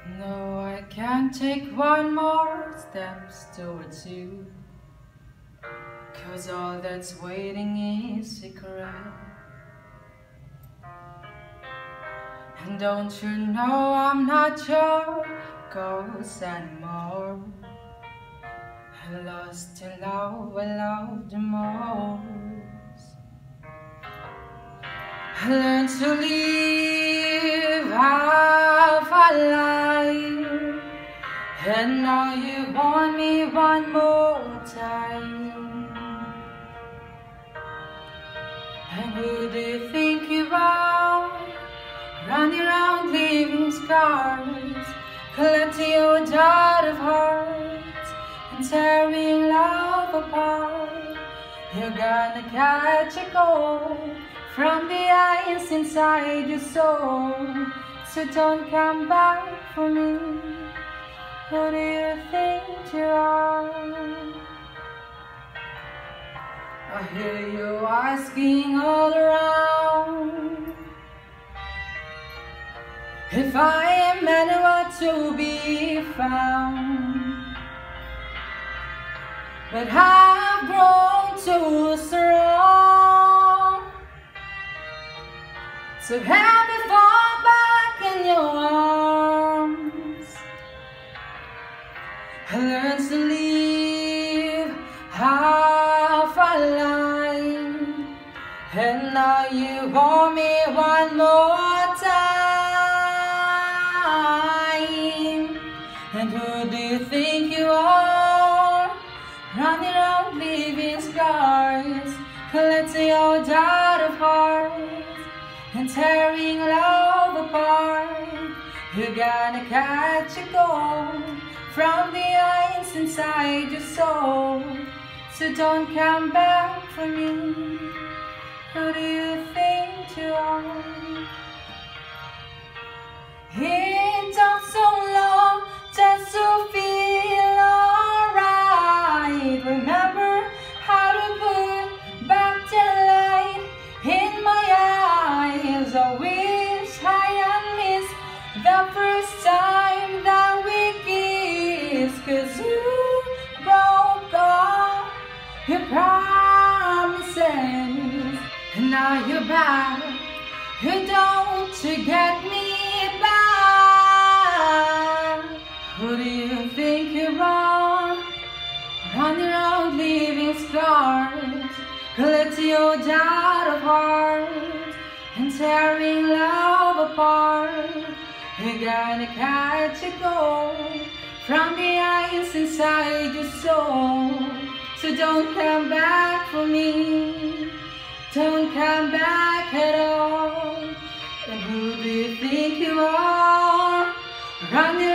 No, I can't take one more steps towards you, 'cause all that's waiting is secret. And don't you know I'm not your ghost anymore? I'm lost in love, I love the most. I learned to live half a life, and now you want me one more time. And who do you think you are? Running around leaving scars, collecting your dirt of hearts and tearing love apart. You're gonna catch a cold from the ice inside your soul, so don't come back for me. Who do you think you are? I hear you asking all around if I am anywhere to be found, but I've grown too strong to have me fall back in your arms. I learned to live half a life, and now you want me one more time. And who do you think you are? Running around leaving scars, collecting your dirt of hearts and tearing love apart. You're gonna catch a cold from the ice inside your soul, so don't come back for me. Who do you think you are? It took so long just to feel alright. Remember how to put back the light in my eyes. I wish I had missed the first time that we kissed, 'cause you broke all your promises, and now you're back. You don't get me back. Who do you think you are? Running around leaving scars, collecting your dirt of hearts and tearing love apart. You're gonna catch a cold from the ice inside your soul, so don't come back for me. Don't come back at all. And who do you think you are? Running